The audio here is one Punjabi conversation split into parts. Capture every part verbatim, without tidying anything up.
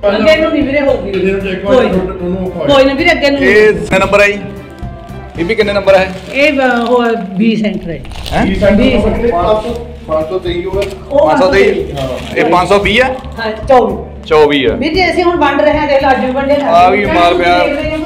ਅੱਗੇ ਨੂੰ ਨਹੀਂ ਵੀਰੇ ਹੋਊਗੀ ਕੋਈ ਨਾ ਵੀਰੇ ਅੱਗੇ ਨੂੰ। ਇਹ ਕਿੰਨੇ ਨੰਬਰ ਹੈ ਜੀ ਬੀਬੀ ਕਿੰਨੇ ਨੰਬਰ ਹੈ ਇਹ ਉਹ ਵੀਹ ਸੈਂਟਰ ਹੈ ਪੰਜ ਸੌ ਤੇਈ ਇਹ ਪੰਜ ਸੌ ਵੀਹ ਹੈ ਹਾਂ ਚੌਵੀ ਚੌਵੀ ਹੈ ਵੀਰ ਜੀ ਅਸੀਂ ਹੁਣ ਵੰਡ ਰਹੇ ਹਾਂ ਦੇਖ ਲਓ ਅੱਜ ਵੀ ਵੰਡੇ ਆ ਵੀ ਮਾਰ ਪਿਆ।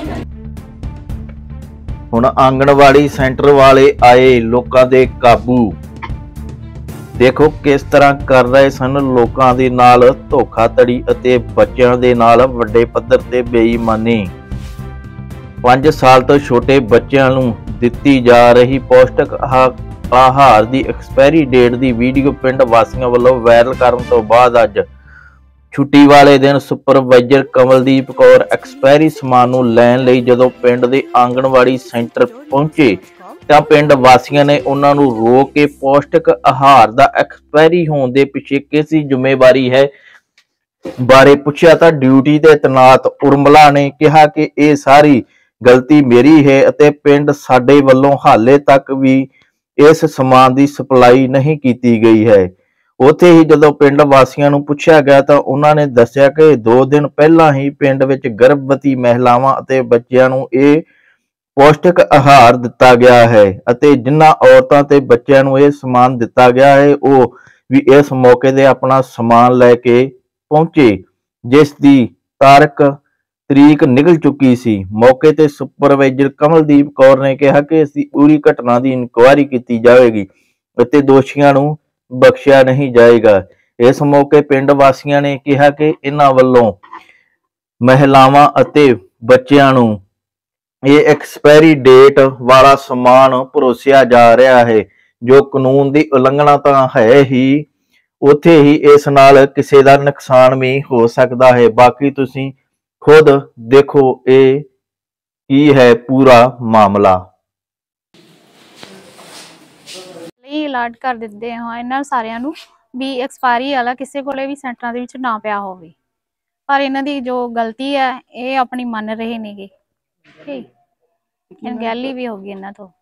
ਹੁਣ ਆਂਗਣਵਾੜੀ ਸੈਂਟਰ ਵਾਲੇ ਆਏ ਲੋਕਾਂ ਦੇ ਕਾਬੂ। ਦੇਖੋ ਕਿਸ ਤਰ੍ਹਾਂ ਕਰ ਰਹੇ ਸਨ ਲੋਕਾਂ ਦੇ ਨਾਲ ਧੋਖਾਧੜੀ ਅਤੇ ਬੱਚਿਆਂ ਦੇ ਨਾਲ ਵੱਡੇ ਪੱਧਰ ਤੇ ਬੇਈਮਾਨੀ। ਪੰਜ ਸਾਲ ਤੋਂ ਛੋਟੇ ਬੱਚਿਆਂ ਨੂੰ ਦਿੱਤੀ ਜਾ ਰਹੀ ਪੌਸ਼ਟਿਕ ਆਹਾਰ ਦੀ ਐਕਸਪਾਇਰੀ ਡੇਟ ਦੀ ਵੀਡੀਓ ਪਿੰਡ ਵਾਸੀਆਂ ਵੱਲੋਂ ਵਾਇਰਲ ਕਰਨ ਤੋਂ ਬਾਅਦ ਅੱਜ ਛੁੱਟੀ ਵਾਲੇ ਦਿਨ ਸੁਪਰਵਾਈਜ਼ਰ ਕਮਲਦੀਪ ਕੌਰ ਐਕਸਪਾਇਰੀ ਸਮਾਨ ਨੂੰ ਲੈਣ ਲਈ ਜਦੋਂ ਪਿੰਡ ਦੇ ਆਂਗਣਵਾੜੀ ਸੈਂਟਰ ਪਹੁੰਚੇ ਤਾਂ ਪਿੰਡ ਵਾਸੀਆਂ ਨੇ ਉਹਨਾਂ ਨੂੰ ਰੋਕ ਕੇ ਪੌਸ਼ਟਿਕ ਆਹਾਰ ਦਾ ਐਕਸਪਾਇਰੀ ਹੋਣ ਦੇ ਪਿੱਛੇ ਕਿਸ ਦੀ ਜ਼ਿੰਮੇਵਾਰੀ ਹੈ ਬਾਰੇ ਪੁੱਛਿਆ ਤਾਂ ਡਿਊਟੀ ਤੇ ਤੈਨਾਤ ਉਰਮਲਾ ਨੇ ਕਿਹਾ ਕਿ ਇਹ ਸਾਰੀ ਗਲਤੀ ਮੇਰੀ ਹੈ ਅਤੇ ਪਿੰਡ ਸਾਡੇ ਵੱਲੋਂ ਹਾਲੇ ਤੱਕ ਵੀ ਇਸ ਸਮਾਨ ਦੀ ਸਪਲਾਈ ਨਹੀਂ ਕੀਤੀ ਗਈ ਹੈ। ਉੱਥੇ ਹੀ ਜਦੋਂ ਪਿੰਡ ਵਾਸੀਆਂ ਨੂੰ ਪੁੱਛਿਆ ਗਿਆ ਤਾਂ ਉਹਨਾਂ ਨੇ ਦੱਸਿਆ ਕਿ ਦੋ ਦਿਨ ਪਹਿਲਾਂ ਹੀ ਪਿੰਡ ਵਿੱਚ ਗਰਭਵਤੀ ਮਹਿਲਾਵਾਂ ਅਤੇ ਬੱਚਿਆਂ ਨੂੰ ਇਹ ਪੌਸ਼ਟਿਕ ਆਹਾਰ ਦਿੱਤਾ ਗਿਆ ਹੈ ਅਤੇ ਜਿਨ੍ਹਾਂ ਔਰਤਾਂ ਤੇ ਬੱਚਿਆਂ ਨੂੰ ਇਹ ਸਮਾਨ ਦਿੱਤਾ ਗਿਆ ਹੈ ਉਹ ਵੀ ਇਸ ਮੌਕੇ ਤੇ ਆਪਣਾ ਸਮਾਨ ਲੈ ਕੇ ਪਹੁੰਚੇ ਜਿਸ ਦੀ ਤਾਰੀਖ ਤਰੀਕ ਨਿਕਲ ਚੁੱਕੀ ਸੀ। ਮੌਕੇ ਤੇ ਸੁਪਰਵਾਈਜ਼ਰ ਕਮਲਦੀਪ ਕੌਰ ਨੇ ਕਿਹਾ ਕਿ ਇਸ ਦੀ ਪੂਰੀ ਘਟਨਾ ਦੀ ਇਨਕੁਆਇਰੀ ਕੀਤੀ ਜਾਵੇਗੀ ਅਤੇ ਦੋਸ਼ੀਆਂ ਨੂੰ ਬਖਸ਼ਿਆ ਨਹੀਂ ਜਾਏਗਾ। ਇਸ ਮੌਕੇ ਪਿੰਡ ਵਾਸੀਆਂ ਨੇ ਕਿਹਾ ਕਿ ਇਹਨਾਂ ਵੱਲੋਂ ਮਹਿਲਾਵਾਂ ਅਤੇ ਬੱਚਿਆਂ ਨੂੰ ਇਹ ਐਕਸਪਾਇਰੀ ਡੇਟ ਵਾਲਾ ਸਮਾਨ ਪਰੋਸਿਆ ਜਾ ਰਿਹਾ ਹੈ ਜੋ ਕਾਨੂੰਨ ਦੀ ਉਲੰਘਣਾ ਤਾਂ ਹੈ ਹੀ ਉੱਥੇ ਹੀ ਇਸ ਨਾਲ ਕਿਸੇ ਦਾ ਨੁਕਸਾਨ ਵੀ ਹੋ ਸਕਦਾ ਹੈ। ਬਾਕੀ ਤੁਸੀਂ ਖੁਦ ਦੇਖੋ ਇਹ ਕੀ ਹੈ ਪੂਰਾ ਮਾਮਲਾ। ਲਈ ਅਲਰਟ ਕਰ ਦਿੱਤੇ ਹਾਂ ਇਹਨਾਂ ਸਾਰਿਆਂ ਨੂੰ ਵੀ ਐਕਸਪਾਇਰੀ ਵਾਲਾ ਕਿਸੇ ਕੋਲੇ ਵੀ ਸੈਂਟਰਾਂ ਦੇ ਵਿੱਚ ਨਾ ਪਿਆ ਹੋਵੇ ਪਰ ਇਹਨਾਂ ਦੀ ਜੋ ਗਲਤੀ ਹੈ ਇਹ ਆਪਣੀ ਮੰਨ ਰਹੇ ਨੇਗੇ ਠੀਕ ਅਣਗਹਿਲੀ ਵੀ ਹੋ ਗਈ ਇਹਨਾਂ ਤੋਂ।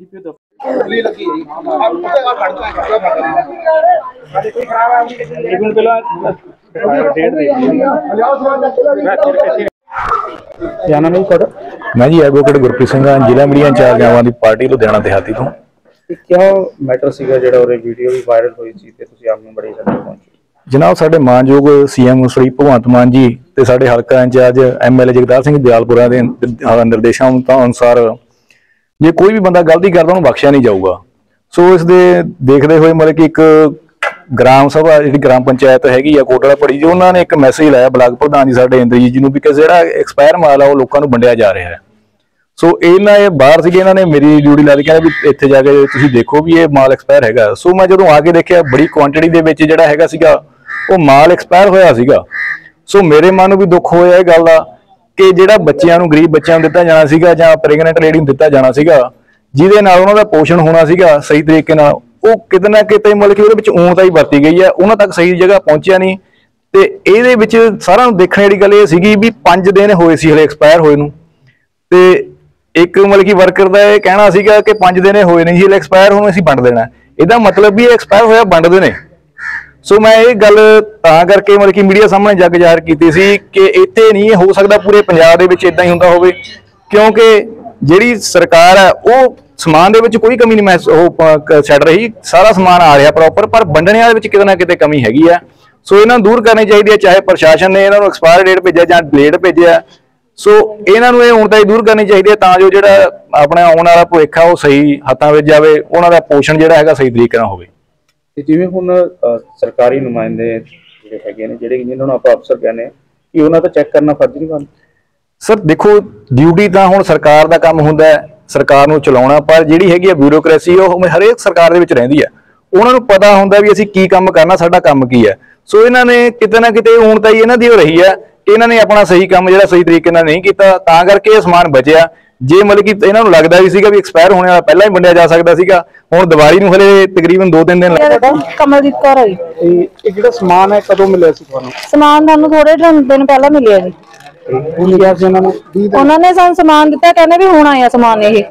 मैं जी एडवोकेट गुरप्रीत सिंह जिला मीडिया इंचार्ज आम आदमी पार्टी लुधियाना देहाती तो क्या मैटर सीगा जेड़ा और वीडियो भी वायरल हुई सी ते तुसीं आप बड़ी जल्दी पहुंचे जनाब साडे मानयोग सीएम श्री भगवंत मान जी ते साडे हलका incharge M L A Jagdar Singh Dayalpura के निर्देशों अनुसार जे कोई भी बंदा गलती करता उन्हें बख्शिया नहीं जाऊगा। सो इस दे देखते हुए मतलब कि एक ग्राम सभा जी ग्राम पंचायत हैगी आ कोटड़ा पड़ी जी उन्होंने एक मैसेज लाया ब्लाक प्रधान जी साडे इंद्रजीत जी नूं भी कि जिहड़ा एक्सपायर माल आ वो लोगों नूं वंडिया जा रहा है। सो इन्हां ये बाहर सीगे इन्हां ने मेरी ड्यूटी ला दी कहंदे भी इत्थे जाके तुसीं देखो भी ये माल एक्सपायर हैगा। सो मैं जदों आके देखिया बड़ी क्वांटिटी दे विच जिहड़ा हैगा सीगा वो माल एक्सपायर होया सीगा। सो मेरे मन नूं भी दुख होया इह गल दा कि जिहड़ा बच्चिआं नूं गरीब बच्चिआं नूं दित्ता जाना सीगा जां प्रेगनेंट लेडी नूं दित्ता जाना सीगा जिहदे नाल उन्हां दा पोषण होना सीगा सही तरीके नाल ਉਹ ਕਿਤੇ ਨਾ ਕਿਤੇ ਮਤਲਬ ਕਿ ਉਹਦੇ ਵਿੱਚ ਊਣਤਾਈ ਵਰਤੀ ਗਈ ਹੈ ਉਹਨਾਂ ਤੱਕ ਸਹੀ ਜਗ੍ਹਾ ਪਹੁੰਚਿਆ ਨਹੀਂ ਤੇ ਇਹਦੇ ਵਿੱਚ ਸਾਰਿਆਂ ਨੂੰ ਦੇਖਣ ਵਾਲੀ ਗੱਲ ਇਹ ਸੀਗੀ ਵੀ ਪੰਜ ਦਿਨ ਹੋਏ ਸੀ ਹਲੇ ਐਕਸਪਾਇਰ ਹੋਏ ਨੂੰ ਤੇ ਇੱਕ ਮਤਲਬ ਕਿ ਵਰਕਰ ਦਾ ਇਹ ਕਹਿਣਾ ਸੀਗਾ ਕਿ ਪੰਜ ਦਿਨ ਹੋਏ ਨਹੀਂ ਸੀ ਹਲੇ ਐਕਸਪਾਇਰ ਹੋਣ ਅਸੀਂ ਵੰਡ ਦੇਣਾ ਇਹਦਾ ਮਤਲਬ ਵੀ ਇਹ ਐਕਸਪਾਇਰ ਹੋਇਆ ਵੰਡਦੇ ਨੇ। ਸੋ ਮੈਂ ਇਹ ਗੱਲ ਤਾਂ ਕਰਕੇ ਮਤਲਬ ਕਿ ਮੀਡੀਆ ਸਾਹਮਣੇ ਜੱਗ ਜ਼ਾਹਰ ਕੀਤੀ ਸੀ ਕਿ ਇੱਥੇ ਨਹੀਂ ਹੋ ਸਕਦਾ ਪੂਰੇ ਪੰਜਾਬ ਦੇ ਵਿੱਚ ਇਦਾਂ ਹੀ ਹੁੰਦਾ ਹੋਵੇ ਕਿਉਂਕਿ ਜਿਹੜੀ ਸਰਕਾਰ ਹੈ ਉਹ ਸਮਾਨ ਦੇ ਵਿੱਚ ਕੋਈ ਕਮੀ ਨਹੀਂ ਮਹਿਸ ਉਹ ਛੱਡ ਰਹੀ ਸਾਰਾ ਸਮਾਨ ਆ ਰਿਹਾ ਪ੍ਰੋਪਰ ਪਰ ਵੰਡਣਿਆਂ ਦੇ ਵਿੱਚ ਕਿਤੇ ਨਾ ਕਿਤੇ ਕਮੀ ਹੈਗੀ ਆ। ਸੋ ਇਹਨਾਂ ਨੂੰ ਦੂਰ ਕਰਨੀ ਚਾਹੀਦੀ ਹੈ ਚਾਹੇ ਪ੍ਰਸ਼ਾਸਨ ਨੇ ਇਹਨਾਂ ਨੂੰ ਐਕਸਪਾਇਰ ਡੇਟ ਭੇਜਿਆ ਜਾਂ ਲੇਟ ਭੇਜਿਆ ਸੋ ਇਹਨਾਂ ਨੂੰ ਇਹ ਹੁਣ ਤਾਂ ਦੂਰ ਕਰਨੀ ਚਾਹੀਦੀ ਹੈ ਤਾਂ ਜੋ ਜਿਹੜਾ ਆਪਣਾ ਆਉਣ ਵਾਲਾ ਭਵਿੱਖ ਆ ਉਹ ਸਹੀ ਹੱਥਾਂ ਵਿੱਚ ਜਾਵੇ ਉਹਨਾਂ ਦਾ ਪੋਸ਼ਣ ਜਿਹੜਾ ਹੈਗਾ ਸਹੀ ਤਰੀਕੇ ਨਾਲ ਹੋਵੇ। ਤੇ ਜਿਵੇਂ ਹੁਣ ਸਰਕਾਰੀ ਨੁਮਾਇੰਦੇ ਜਿਹੜੇ ਹੈਗੇ ਨੇ ਜਿਹੜੇ ਜਿਹਨਾਂ ਨੂੰ ਆਪਾਂ ਅਫਸਰ ਕਹਿੰਦੇ ਕਿ ਉਹਨਾਂ ਦਾ ਚੈੱਕ ਕਰਨਾ ਫਰਜ਼ ਨਹੀਂ ਬਣਦਾ। ਸਰ ਦੇਖੋ ਡਿਊਟੀ ਤਾਂ ਹੁਣ ਸਰਕਾਰ ਦਾ ਕੰਮ ਹੁੰਦਾ ਹੈ ਸਰਕਾਰ ਨੂੰ ਚਲਾਉਣਾ ਪਰ ਜਿਹੜੀ ਹੈਗੀ ਆ ਬਿਊਰੋਕ੍ਰੇਸੀ ਉਹ ਹਰੇਕ ਸਰਕਾਰ ਦੇ ਵਿੱਚ ਰਹਿੰਦੀ ਹੈ ਉਹਨਾਂ ਨੂੰ ਪਤਾ ਹੁੰਦਾ ਵੀ ਅਸੀਂ ਕੀ ਕੰਮ ਕਰਨਾ ਸਾਡਾ ਕੰਮ ਕੀ ਹੈ। ਸੋ ਇਹਨਾਂ ਨੇ ਕਿਤੇ ਨਾ ਕਿਤੇ ਹੁਣ ਤਾਂ ਇਹਨਾਂ ਦੀ ਹੋ ਰਹੀ ਹੈ ਕਿ ਇਹਨਾਂ ਨੇ ਆਪਣਾ ਸਹੀ ਕੰਮ ਜਿਹੜਾ ਸਹੀ ਤਰੀਕੇ ਨਾਲ ਨਹੀਂ ਕੀਤਾ ਤਾਂ ਕਰਕੇ ਇਹ ਸਮਾਨ ਬਚਿਆ। ਜੇ ਮਤਲਬ ਕਿ ਇਹਨਾਂ ਨੂੰ ਲੱਗਦਾ ਵੀ ਸੀਗਾ ਵੀ ਐਕਸਪਾਇਰ ਹੋਣੇ ਵਾਲਾ ਪਹਿਲਾਂ ਹੀ ਵੰਡਿਆ ਜਾ ਸਕਦਾ ਸੀਗਾ ਹੁਣ ਦੀਵਾਲੀ ਨੂੰ ਹਲੇ ਤਕਰੀਬਨ ਦੋ ਤਿੰਨ ਦਿਨ ਲੱਗਦਾ। ਕਮਲਦੀਪ ਕੌਰ ਹੈ ਇਹ ਜਿਹੜਾ ਸਮਾਨ ਹੈ ਕਦੋਂ ਮਿਲਿਆ ਸੀ ਤੁਹਾਨੂੰ? ਸਮਾਨ ਤੁਹਾਨੂੰ ਥੋੜੇ ਦਿਨ ਪਹਿਲਾਂ ਮਿਲਿਆ ਜੀ। ਉਹਨਾਂ ਨੇ ਉਹਨਾਂ ਨੇ ਸਾਨੂੰ ਸਮਾਨ ਦਿੱਤਾ ਕਹਿੰਦੇ ਵੀ ਹੁਣ ਆਇਆ ਸਮਾਨ ਇਹ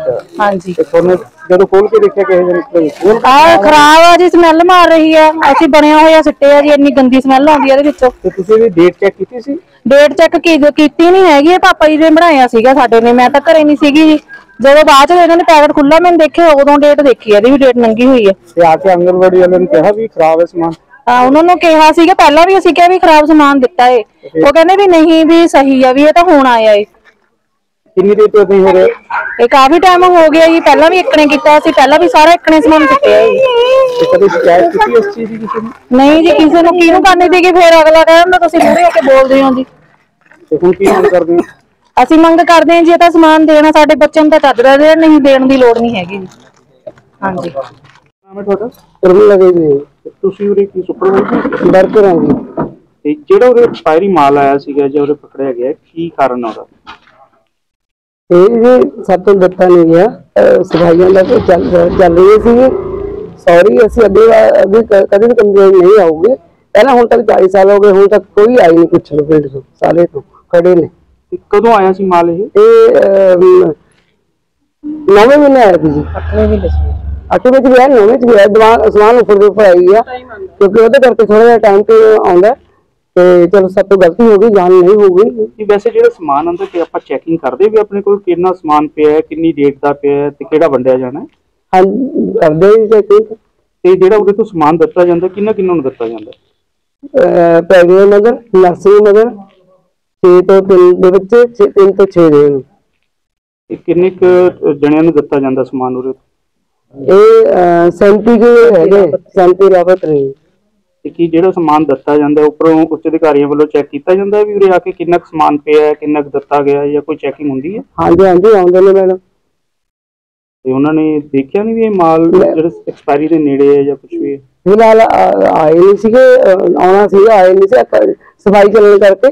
ਅੱਛਾ हाँ जी। ਤੇ ਤੁਹਾਨੂੰ ਜਦੋਂ ਖੋਲ ਕੇ ਦੇਖਿਆ ਕਿਸੇ ਦਿਨ आ खराब आ जी, स्मैल मार रही है। असि बनया होया सिट्टे आ जी, इन्नी गंदी स्मैल आउंदी है इहदे विचों। ਤੇ ਤੁਸੀਂ ਇਹਦੀ ਡੇਟ ਚੈੱਕ ਕੀਤੀ ਸੀ? डेट चेक की कीती नहीं हैगी, पापा जी ने बनाया सीगा साडे ने, मैं तां घरे नहीं सीगी जी। ਜਦੋਂ ਬਾਅਦ ਚ ਇਹਨਾਂ ਨੇ ਪੈਕਟ ਖੁੱਲਾ ਮੈਨੂੰ ਦੇਖਿਆ, ਉਦੋਂ ਡੇਟ ਦੇਖੀ, ਇਹਦੀ ਵੀ ਡੇਟ ਲੰਘੀ ਹੋਈ ਹੈ। ਤੇ ਆ ਕੇ ਆਂਗਨਵਾੜੀ ਵਾਲਿਆਂ ਨੂੰ ਕਿਹਾ ਵੀ ਖਰਾਬ ਹੈ ਸਮਾਨ? ਹਾਂ, ਉਹਨਾਂ ਨੂੰ ਕਿਹਾ ਸੀਗਾ ਪਹਿਲਾਂ ਵੀ, ਅਸੀਂ ਕਿਹਾ ਵੀ ਖਰਾਬ ਸਮਾਨ ਦਿੱਤਾ ਏ। ਉਹ ਕਹਿੰਦੇ ਵੀ ਨਹੀਂ ਵੀ ਸਹੀ ਆ, ਵੀ ਇਹ ਤਾਂ ਹੁਣ ਆਇਆ ਏ। ਕਿੰਨੀ ਦੇਰ ਤੋਂ ਨਹੀਂ ਹੋ ਰਿਹਾ? ਇਹ ਕਾਫੀ ਟਾਈਮ ਹੋ ਗਿਆ ਜੀ, ਪਹਿਲਾਂ ਵੀ ਇੱਕਣੇ ਕੀਤਾ ਸੀ, ਪਹਿਲਾਂ ਵੀ ਸਾਰਾ ਇੱਕਣੇ ਸਮਾਨ ਸਿੱਟਿਆ ਜੀ। ਤੇ ਕਦੇ ਸ਼ਿਕਾਇਤ ਕੀਤੀ ਇਸ ਚੀਜ਼ ਦੀ ਕਿਸੇ ਨੂੰ? ਨਹੀਂ ਜੀ, ਕਿਸੇ ਨੂੰ ਕਿਹਨੂੰ ਕਰਨੀ ਸੀਗੀ, ਫਿਰ ਅਗਲਾ ਕਹਿੰਦਾ ਤੁਸੀਂ ਮੂਹਰੇ ਆ ਕੇ ਬੋਲਦੇ ਹੋ ਜੀ। ਤੇ ਹੁਣ ਕੀ ਮੰਗ ਕਰਦੇ ਹੋ? ਅਸੀਂ ਮੰਗ ਕਰਦੇ ਹਾਂ ਜੀ, ਇਹ ਤਾਂ ਸਮਾਨ ਦੇਣਾ ਸਾਡੇ ਬੱਚਿਆਂ ਨੂੰ ਤਾਂ ਚੱਜਦਾ ਦੇਣ, ਨਹੀਂ ਦੇਣ ਦੀ ਲੋੜ ਨਹੀਂ ਹੈਗੀ ਜੀ। ਹਾਂਜੀ। ਨਾਮ ਹੈ ਤੁਹਾਡਾ? ਰਵੀ ਲਗੇ ਜੀ। ਤੁਸੀਂ ਉਰੇ ਕੀ ਸੁਪਰਵਾਈਜ਼ਰ ਵਰਕਰ ਹਾਂ ਜੀ। ਤੇ ਜਿਹੜਾ ਉਰੇ ਐਕਸਪਾਇਰੀ ਮਾਲ ਆਇਆ ਸੀਗਾ ਜਾਂ ਉਰੇ ਪਕੜਿਆ ਗਿਆ, ਕੀ ਕਾਰਨ ਆ ਉਹਦਾ? ਇਹ ਜੀ ਸਾਤੋਂ ਦਿੱਤਾ ਨਹੀਂ ਗਿਆ, ਸਫਾਈਆਂ ਦਾ ਕੋਈ ਚੱਲ ਚੱਲ ਰਹੀ ਸੀ। ਸੌਰੀ, ਅਸੀਂ ਅੱਗੇ ਅੱਗੇ ਕਦੇ ਵੀ ਕੰਪਲੇਂਟ ਨਹੀਂ ਆਊਗੀ। ਪਹਿਲਾਂ ਹੁਣ ਤੱਕ ਚਾਲੀ ਸਾਲ ਹੋ ਗਏ, ਹੁਣ ਤੱਕ ਕੋਈ ਆਈ ਨਹੀਂ ਪੁੱਛਣ ਪਿੰਡ ਤੋਂ, ਸਾਰੇ ਤੋਂ ਖੜੇ ਨੇ। ਕਦੋਂ ਆਇਆ ਸੀ ਮਾਲ ਇਹ? ਇਹ ਨੌਵੇਂ ਮਹੀਨੇ ਆਇਆ ਸੀ ਜੀ। ਅੱਠਵੇਂ ਮਹੀਨੇ ਅੱਠਵੇਂ ਚ ਗਿਆ, ਨੌਵੇਂ ਚ ਗਿਆ। ਦਿਮਾਗ ਸਮਾਨ ਉੱਪਰ ਦੇ ਉੱਪਰ ਆਈ ਆ, ਕਿਉਂਕਿ ਉਹਦੇ ਕਰਕੇ ਥੋੜਾ ਜਿਹਾ ਟਾਈਮ ਤੇ ਆਉਂਦਾ। ਤੇ ਚਲੋ ਸਭ ਤੋਂ ਗਲਤੀ ਹੋ ਗਈ, ਜਾਨ ਨਹੀਂ ਹੋ ਗਈ। ਕਿ ਵੈਸੇ ਜਿਹੜਾ ਸਮਾਨ ਆਉਂਦਾ ਕਿ ਆਪਾਂ ਚੈਕਿੰਗ ਕਰਦੇ ਵੀ ਆਪਣੇ ਕੋਲ ਕਿੰਨਾ ਸਮਾਨ ਪਿਆ ਹੈ, ਕਿੰਨੀ ਡੇਟ ਦਾ ਪਿਆ ਹੈ ਤੇ ਕਿਹੜਾ ਵੰਡਿਆ ਜਾਣਾ ਹੈ? ਹਾਂ, ਕਰਦੇ ਜੀ ਚੈਕਿੰਗ। ਤੇ ਜਿਹੜਾ ਉਹਦੇ ਤੋਂ ਸਮਾਨ ਦਿੱਤਾ ਜਾਂਦਾ, ਕਿੰਨਾ ਕਿੰਨਾ ਨੂੰ ਦਿੱਤਾ ਜਾਂਦਾ? ਪ੍ਰਾਇਮਰੀ ਨਗਰ, ਨਰਸਰੀ ਨਗਰ, ਛੇ ਤੋਂ ਤਿੰਨ ਦੇ ਬੱਚੇ, ਤਿੰਨ ਤੋਂ ਛੇ ਦੇ। ਤੇ ਕਿੰਨੇ ਕੁ ਜਣਿਆਂ ਨੂੰ ਦਿੱਤਾ ਜਾਂਦਾ ਸਮਾਨ ਉਰੇ? ਇਹ ਸੈਂਤੀ ਕੇ ਹੈਗੇ, ਸੈਂਤੀ ਰਾਵਤ ਨੇ। ਤੇ ਕੀ ਜਿਹੜਾ ਸਮਾਨ ਦਿੱਤਾ ਜਾਂਦਾ ਉੱਪਰੋਂ ਉੱਚ ਅਧਿਕਾਰੀਆਂ ਵੱਲੋਂ ਚੈੱਕ ਕੀਤਾ ਜਾਂਦਾ ਵੀ ਉਰੇ ਆ ਕੇ ਕਿੰਨਾ ਕੁ ਸਮਾਨ ਪਿਆ ਹੈ, ਕਿੰਨਾ ਕੁ ਦਿੱਤਾ ਗਿਆ, ਜਾਂ ਕੋਈ ਚੈਕਿੰਗ ਹੁੰਦੀ ਹੈ? ਹਾਂਜੀ ਹਾਂਜੀ, ਆਉਂਦੇ ਨੇ ਮੈਡਮ। ਤੇ ਉਹਨਾਂ ਨੇ ਦੇਖਿਆ ਨਹੀਂ ਵੀ ਇਹ ਮਾਲ ਜਿਹੜਾ ਐਕਸਪਾਇਰੀ ਦੇ ਨੇੜੇ ਹੈ ਜਾਂ ਕੁਝ ਵੀ? ਫਿਲਹਾਲ ਆਏ ਨਹੀਂ ਸੀਗੇ, ਆਉਣਾ ਸੀਗਾ, ਆਏ ਨਹੀਂ ਸੀ ਸਫਾਈ ਚੱਲਣ ਕਰਕੇ।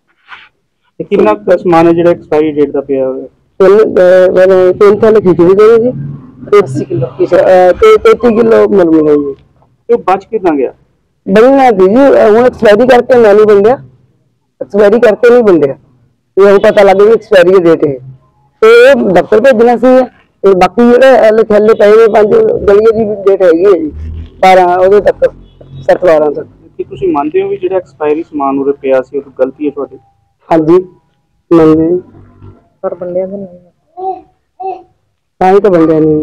ਤੇ ਕਿੰਨਾ ਕੁ ਸਮਾਨ ਹੈ ਜਿਹੜਾ ਐਕਸਪਾਇਰੀ ਡੇਟ ਦਾ ਪਿਆ ਹੋਇਆ? ਤਿੰਨ ਤਿੰਨ ਥੈਲੇ ਖਿਚੜੀ ਗਏ ਜੀ, अस्सी किलो तैतीस किलो मल मिले जी। ਤੇ ਬਚ ਕਿਦਾਂ ਗਿਆ? बनना थी जी, हूँ एक्सपायरी करके मैं नहीं बन गया, एक्सपायरी करके नहीं बन गया। ये पता लग गया एक्सपायरी की डेट है, तो ये दफ्तर भेजना सी। बाकी जो थैले पे ने पांच गलिए की डेट हैगी है जी, बारह ਉਹਦੇ तक सत्त बारह तक। ਕੀ ਤੁਸੀਂ ਮੰਨਦੇ ਹੋ ਵੀ ਜਿਹੜਾ ਐਕਸਪਾਇਰੀ ਸਮਾਨ ਉਰੇ ਪਿਆ ਸੀ ਉਹ ਗਲਤੀ ਹੈ ਤੁਹਾਡੀ? ਹਾਂਜੀ ਮੰਨਦੇ, ਪਰ ਬੰਦਿਆਂ ਦੇ ਨਹੀਂ, ਤਾਂ ਹੀ ਤਾਂ ਬੰਦਿਆਂ ਨਹੀਂ।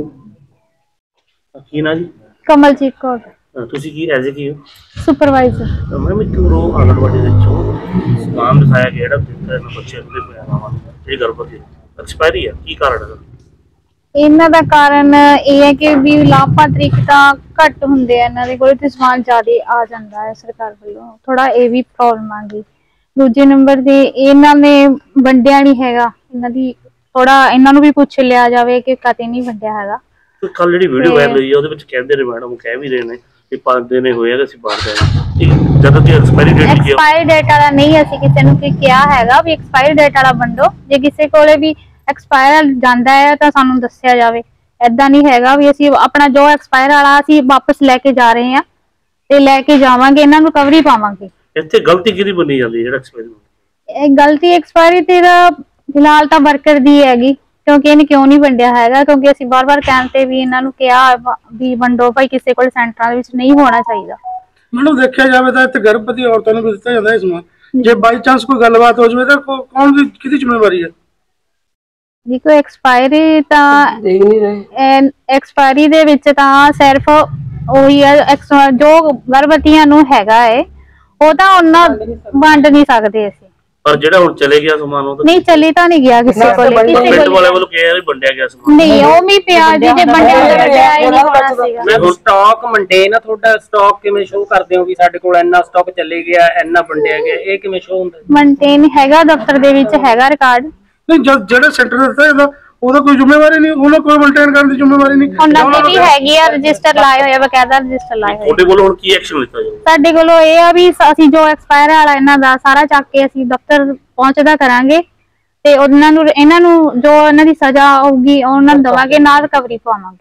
ਕੀ ਨਾ ਜੀ? ਕਮਲਜੀਤ ਕੌਰ। ਤੁਸੀਂ ਕੀ ਐਜ਼ ਕੀ ਹੋ? ਸੁਪਰਵਾਈਜ਼ਰ। ਮੈਮ ਇੱਕ ਰੋ ਆਂਗਣਵਾੜੀ ਦੇ ਵਿੱਚੋਂ ਸਮਾਨ ਦਿਖਾਇਆ ਗਿਆ ਜਿਹੜਾ ਦਿੱਤਾ ਬੱਚੇ ਦੇ ਪਿਆ ਵਾ ਇਹ ਗਰਭਵਤੀ ਐਕਸਪਾਇਰੀ ਹੈ, ਕੀ ਕਾਰਨ ਹੈ? ਇਹਨਾਂ ਦਾ ਕਾਰਨ ਇਹ ਹੈ ਕਿ ਵੀ ਲਾਭਪਾਤਰੀ ਤਾਂ ਘੱਟ ਹੁੰਦੇ ਆ, ਇਹਨਾਂ ਦੇ ਕੋਲ ਤੇ ਸਮਾਨ ਜ਼ਿਆਦਾ ਆ ਜਾਂਦਾ ਹੈ ਸਰਕਾਰ ਵੱਲੋਂ, ਥੋੜਾ ਇਹ ਵੀ ਪ੍ਰੋਬਲਮ ਆ ਗਈ। ਦੂਜੇ ਨੰਬਰ ਤੇ ਇਹਨਾਂ ਨੇ ਵੰਡਿਆ ਨਹੀਂ ਹੈਗਾ, ਇਹਨਾਂ ਦੀ ਥੋੜਾ ਇਹਨਾਂ ਨੂੰ ਵੀ ਪੁੱਛ ਲਿਆ ਜਾਵੇ ਕਿ ਕਦੇ ਨਹੀਂ ਵੰਡਿਆ ਹੈਗਾ। ਕੱਲ ਜਿਹੜੀ ਵੀਡੀਓ ਵਾਇਰਲ ਹੋਈ ਹੈ ਉਹਦੇ ਵਿੱਚ ਕਹਿੰਦੇ ਨੇ ਮੈਡਮ ਕਹਿ ਵੀ ਰਹੇ ਨੇ ਕਿ ਪੰਜ ਦਿਨ ਹੋਏ ਆ ਅਸੀਂ ਬਾਹਰ ਗਏ, ਜਦੋਂ ਦੀ ਐਕਸਪਾਇਰੀ ਡੇਟ ਲਿਖੀ ਐਕਸਪਾਇਰੀ ਡੇਟ ਵਾਲਾ ਨਹੀਂ ਅਸੀਂ ਕਿਸੇ ਨੂੰ ਕੀ ਕਿਹਾ ਹੈਗਾ ਵੀ ਐਕਸਪਾਇਰੀ ਡੇਟ ਵਾਲਾ ਵੰਡੋ। ਜੇ ਕਿਸੇ ਕੋਲੇ ਵੀ ਐਕਸਪਾਇਰ ਜਾਂਦਾ ਹੈ ਤਾਂ ਸਾਨੂੰ ਦੱਸਿਆ ਜਾਵੇ। ਏਦਾਂ ਨਹੀਂ ਹੈਗਾ ਵੀ ਅਸੀਂ ਆਪਣਾ ਜੋ ਐਕਸਪਾਇਰ ਵਾਲਾ ਅਸੀਂ ਵਾਪਸ ਲੈ ਕੇ ਜਾ ਰਹੇ ਹਾਂ ਤੇ ਲੈ ਕੇ ਜਾਵਾਂਗੇ, ਇਹਨਾਂ ਨੂੰ ਕਵਰੀ ਪਾਵਾਂਗੇ। ਇੱਥੇ ਗਲਤੀ ਕਿਹਦੀ ਬਣੀ ਜਾਂਦੀ ਜਿਹੜਾ ਐਕਸਪਾਇਰੀ? ਇਹ ਗਲਤੀ ਐਕਸਪਾਇਰੀ ਤੇ ਫਿਲਹਾਲ ਤਾਂ ਵਰਕਰ ਦੀ ਹੈਗੀ, ਕਿਉਂਕਿ ਇਹਨੇ ਕਿਉਂ ਨਹੀਂ ਵੰਡਿਆ ਹੈਗਾ, ਕਿਉਂਕਿ ਅਸੀਂ ਬਾਰ ਬਾਰ ਕਹਿਣ ਤੇ ਵੀ ਇਹਨਾਂ ਨੂੰ ਕਿਹਾ ਵੀ ਵੰਡੋ ਭਾਈ, ਕਿਸੇ ਕੋਲ ਸੈਂਟਰਾਂ ਦੇ ਵਿੱਚ ਨਹੀਂ ਹੋਣਾ ਚਾਹੀਦਾ। ਮੈਨੂੰ ਦੇਖਿਆ ਜਾਵੇ ਤਾਂ ਇੱਥੇ ਗਰਭਵਤੀ ਔਰਤਾਂ ਨੂੰ ਵੀ ਦਿੱਤਾ ਜਾਂਦਾ ਹੈ ਸਮਾਨ, ਜੇ ਬਾਈ ਚਾਂਸ ਕੋਈ ਗੱਲਬਾਤ ਹੋ ਜਾਵੇ ਤਾਂ ਕੌਣ ਦੀ ਕਿਹਦੀ ਜ਼ਿੰਮੇਵਾਰੀ ਹੈ? ਦੇਖੋ ਐਕਸਪਾਇਰੀ ਤਾਂ ਦੇਖ ਨਹੀਂ ਰਹੇ, ਐਕਸਪਾਇਰੀ ਦੇ ਵਿੱਚ ਤਾਂ ਸਿਰਫ ਉਹੀ ਹੈ ਜੋ ਗਰਭਵਤੀਆਂ ਨੂੰ ਹੈਗਾ ਹੈ ਉਹ ਤਾਂ ਉਹਨਾਂ ਵੰਡ ਨਹੀਂ ਸਕਦੇ ਅਸੀਂ। ਪਰ ਜਿਹੜਾ ਹੁਣ ਚਲੇ ਗਿਆ ਸਮਾਨ ਉਹ ਨਹੀਂ ਚਲੀ ਤਾਂ ਨਹੀਂ ਗਿਆ ਕਿਸੇ ਕੋਲ, ਕਿਸੇ ਕੋਲ ਵਾਲੇ ਵੱਲੋਂ ਕਿਹਾ ਵੀ ਵੰਡਿਆ ਗਿਆ ਸਮਾਨ ਨਹੀਂ, ਉਹ ਵੀ ਪਿਆ ਜੀ, ਜੇ ਵੰਡਿਆ ਵੰਡਿਆ ਹੀ ਨਹੀਂ ਹੋਣਾ ਸੀਗਾ। ਮੈਂ ਹੁਣ ਸਟਾਕ ਮੇਨਟੇਨ ਆ ਤੁਹਾਡਾ, ਸਟਾਕ ਕਿਵੇਂ ਸ਼ੋ ਕਰਦੇ ਹੋ ਵੀ ਸਾਡੇ ਕੋਲ ਇੰਨਾ ਸਟਾਕ ਚੱਲੇ ਗਿਆ, ਇੰਨਾ ਵੰਡਿਆ ਗਿਆ, ਇਹ ਕਿਵੇਂ ਸ਼ੋ ਹੁੰਦਾ? ਮੇਨਟੇਨ ਹੈਗਾ, ਦਫ਼ਤਰ ਦੇ ਵਿੱਚ ਹੈਗਾ ਰਿਕਾਰਡ। ਨਹੀਂ ਜਿਹੜੇ ਸੈਂਟਰ ਦਿੱਤਾ ਜਾਂਦਾ ਉਹਦਾ ਕੋਈ ਜ਼ਿੰਮੇਵਾਰੀ ਨਹੀਂ, ਉਹਨਾਂ ਕੋਈ ਮੇਨਟੇਨ ਕਰਨ ਦੀ ਜ਼ਿੰਮੇਵਾਰੀ ਨਹੀਂ। ਉਹਨਾਂ ਦੀ ਵੀ ਹੈਗੀ ਆ, ਰਜਿਸਟਰ ਲਾਏ ਹੋਏ ਆ, ਬਕਾਇਦਾ ਰਜਿਸਟਰ ਲਾਏ ਹੋਏ। ਤੁਹਾਡੇ ਕੋਲ ਹੁਣ ਕੀ ਐਕਸ਼ਨ ਲਿੱਤਾ ਜਾਊਗਾ? ਸਾਡੇ ਕੋਲੋਂ ਇਹ ਆ ਵੀ ਅਸੀਂ ਜੋ ਐਕਸਪਾਇਰ ਵਾਲਾ ਇਹਨਾਂ ਦਾ ਸਾਰਾ ਚੱਕ ਕੇ ਅਸੀਂ ਦਫ਼ਤਰ ਪਹੁੰਚਦਾ ਕਰਾਂਗੇ ਤੇ ਉਹਨਾਂ ਨੂੰ ਇਹਨਾਂ ਨੂੰ ਜੋ ਇਹਨਾਂ ਦੀ ਸਜ਼ਾ ਹੋਊਗੀ ਉਹਨਾਂ ਨੂੰ ਦਵਾਂਗੇ, ਨਾਲ ਰਿਕਵਰੀ ਪਾਵਾਂਗੇ।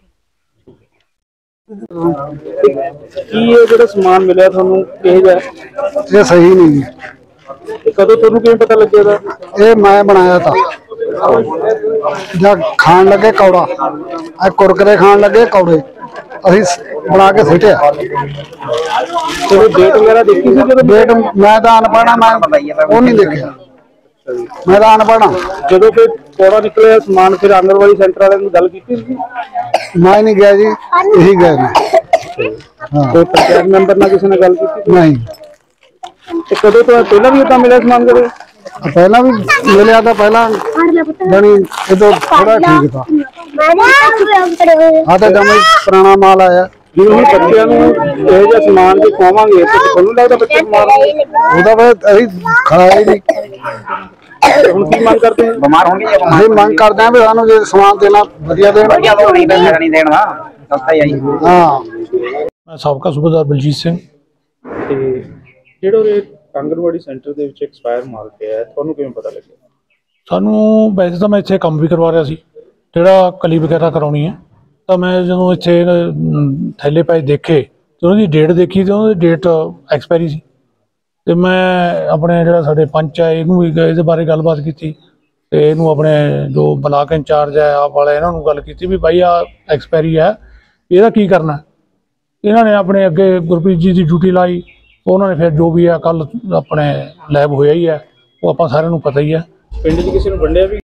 ਕੀ ਇਹ ਜਿਹੜਾ ਸਮਾਨ ਮਿਲਿਆ ਤੁਹਾਨੂੰ ਕਿਹੋ ਜਿਹਾ? ਇਹ ਸਹੀ ਨਹੀਂ ਤੇ ਕਦੋਂ ਤੁਹਾਨੂੰ ਕਿਵੇਂ ਪਤਾ ਲੱਗਿਆ? ਇਹ ਮੈਂ ਬਣਾਇਆ ਤਾਂ ਜਾਂ ਖਾਣ ਲੱਗੇ ਕੌੜਾ ਆ ਕੁਰਕਰੇ ਖਾਣ ਲੱਗੇ ਕੌੜੇ ਅਸੀਂ ਬਣਾ ਕੇ ਸਿੱਟਿਆ। ਤੇ ਡੇਟ ਵਗੈਰਾ ਦੇਖੀ ਸੀ ਜਦੋਂ? ਡੇਟ ਮੈਂ ਤਾਂ ਅਨਪੜ੍ਹ ਮੈਂ ਉਹ ਨਹੀਂ ਦੇਖਿਆ, ਮੈਂ ਤਾਂ ਅਨਪੜ੍ਹ ਜਦੋਂ ਕੋਈ ਕੌੜਾ ਨਿਕਲਿਆ ਸਮਾਨ ਫਿਰ ਆਂਗਣਵਾੜੀ ਸੈਂਟਰ ਵਾਲਿਆਂ ਨੂੰ ਗੱਲ ਕੀਤੀ ਸੀ? ਮੈਂ ਨਹੀਂ ਗਿਆ ਜੀ, ਇਹੀ ਗਏ ਨੇ। ਕੋਈ ਪੰਚਾਇਤ ਮੈਂਬਰ ਨਾਲ ਕਿਸੇ ਨਾਲ ਗੱਲ ਕੀਤੀ? ਨਹੀਂ। ਤੇ ਕਦੋਂ ਤੋਂ ਪਹਿਲਾਂ ਵੀ ਤਾਂ ਮਿਲਿਆ ਸਮਾਨ ਕਦੇ? ਪਹਿਲਾਂ ਵੀ ਮਿਲਿਆ ਤਾਂ ਪਹਿਲਾਂ ਜਾਨੀ ਇਦੋਂ ਥੋੜਾ ਠੀਕ था। ਆ ਤਾਂ ਜਮਾ ਪੁਰਾਣਾ ਮਾਲ ਆਇਆ। ਜਿਵੇਂ ਹੁਣ ਬੱਚਿਆਂ ਨੂੰ ਇਹੋ ਜਿਹਾ ਸਮਾਨ ਜੇ ਖਵਾਵਾਂਗੇ ਤੇ ਤੁਹਾਨੂੰ ਲੱਗਦਾ ਬੱਚੇ ਬਿਮਾਰ ਹੋਣਗੇ? ਉਹਦਾ ਫਿਰ ਅਸੀਂ ਖਾਇਆ ਹੀ ਨਹੀਂ। ਹੁਣ ਕੀ ਮੰਗ ਕਰਦੇ ਹੋ? ਬਿਮਾਰ ਹੋਣਗੇ? ਅਸੀਂ ਮੰਗ ਕਰਦੇ ਹਾਂ ਵੀ ਸਾਨੂੰ ਜੇ ਸਮਾਨ ਦੇਣਾ ਵਧੀਆ ਦੇਣ। ਨਹੀਂ ਦੇਣਾ ਸਸਤਾ ਹੀ ਆਈ। ਹਾਂ। ਮੈਂ ਸਾਬਕਾ ਸੂਬੇਦਾਰ ਬਲਜੀਤ ਸਿੰਘ। ਤੇ ਜਿਹੜਾ ਉਹ ਆਂਗਣਵਾੜੀ ਸੈਂਟਰ ਦੇ ਵਿੱਚ ਐਕਸਪਾਇਰ ਮਾਲ ਪਿਆ ਤੁਹਾਨੂੰ ਕਿਵੇਂ ਪਤਾ ਲੱਗਿਆ? ਸਾਨੂੰ ਵੈਸੇ ਤਾਂ ਮੈਂ ਇੱਥੇ ਕੰਮ ਵੀ ਕਰਵਾ ਰਿਹਾ ਸੀ, ਜਿਹੜਾ ਕਲੀ ਵਗੈਰਾ ਕਰਾਉਣੀ ਹੈ, ਤਾਂ ਮੈਂ ਜਦੋਂ ਇੱਥੇ ਥੈਲੇ ਪਏ ਦੇਖੇ ਤੇ ਉਹਨਾਂ ਦੀ ਡੇਟ ਦੇਖੀ ਤੇ ਉਹਨਾਂ ਦੀ ਡੇਟ ਐਕਸਪਾਇਰੀ ਸੀ। ਤੇ ਮੈਂ ਆਪਣੇ ਜਿਹੜਾ ਸਾਡੇ ਪੰਚ ਹੈ ਇਹਨੂੰ ਵੀ ਇਹਦੇ ਬਾਰੇ ਗੱਲਬਾਤ ਕੀਤੀ ਤੇ ਇਹਨੂੰ ਆਪਣੇ ਜੋ ਬਲਾਕ ਇੰਚਾਰਜ ਹੈ ਆਪ ਵਾਲਾ ਇਹਨਾਂ ਨੂੰ ਗੱਲ ਕੀਤੀ ਵੀ ਭਾਈ ਆ ਐਕਸਪਾਇਰੀ ਹੈ, ਇਹਦਾ ਕੀ ਕਰਨਾ। ਇਹਨਾਂ ਨੇ ਆਪਣੇ ਅੱਗੇ ਗੁਰਪ੍ਰੀਤ ਜੀ ਦੀ ਡਿਊਟੀ ਲਾਈ, ਉਹਨਾਂ ਨੇ ਫਿਰ ਜੋ ਵੀ ਆ ਕੱਲ ਆਪਣੇ ਲੈਬ ਹੋਇਆ ਹੀ ਹੈ ਉਹ ਆਪਾਂ ਸਾਰਿਆਂ ਨੂੰ ਪਤਾ ਹੀ ਹੈ। ਪਿੰਡ 'ਚ ਕਿਸੇ ਨੂੰ ਵੰਡਿਆ ਵੀ?